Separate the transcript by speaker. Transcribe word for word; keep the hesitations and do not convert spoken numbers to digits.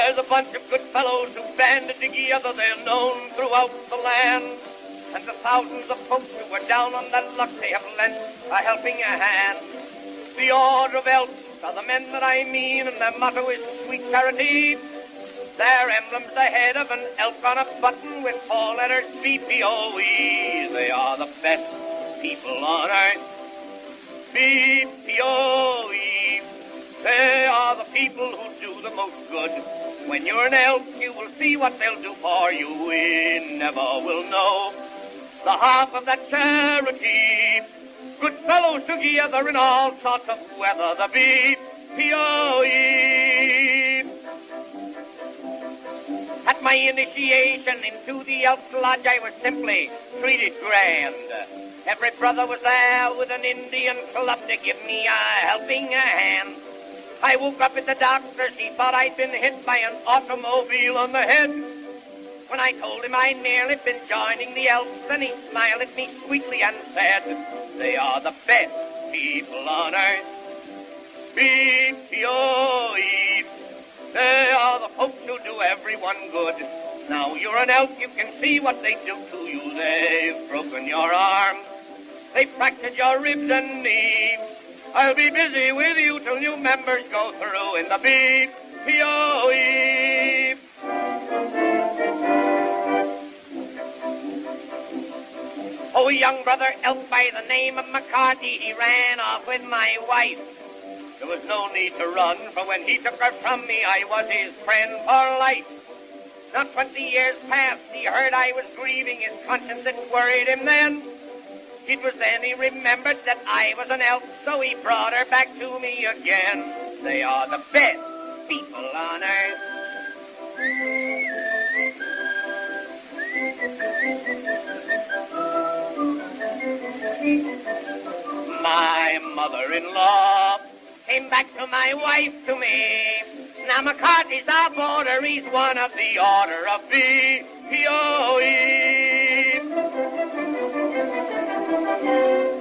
Speaker 1: There's a bunch of good fellows who banded together, they're known throughout the land. And the thousands of folks who were down on their luck, they have lent a helping hand. The Order of Elks are the men that I mean, and their motto is sweet charity. Their emblem's the head of an elk on a button with four letters B P O E. They are the best people on earth. B P O E. They are the people who do the most good. When you're an elk, you will see what they'll do for you. We never will know the half of that charity. Good fellows together in all sorts of weather. The B P O E. At my initiation into the Elk Lodge, I was simply treated grand. Every brother was there with an Indian club to give me a helping hand. I woke up at the doctor's. He thought I'd been hit by an automobile on the head. When I told him I'd merely been joining the Elks, then he smiled at me sweetly and said, they are the best people on earth. B P O E. They are the folks who do everyone good. Now you're an elk, you can see what they do to you. They've broken your arm. They've fractured your ribs and knees. I'll be busy with you till new members go through in the B P O E. Oh, young brother elk by the name of McCarthy, he ran off with my wife. There was no need to run, for when he took her from me, I was his friend for life. Not twenty years passed, he heard I was grieving, his conscience had worried him then. It was then he remembered that I was an elk, so he brought her back to me again. They are the best people on earth. My mother-in-law came back to my wife to me. Now McCarthy's our border, he's one of the Order of B P O E.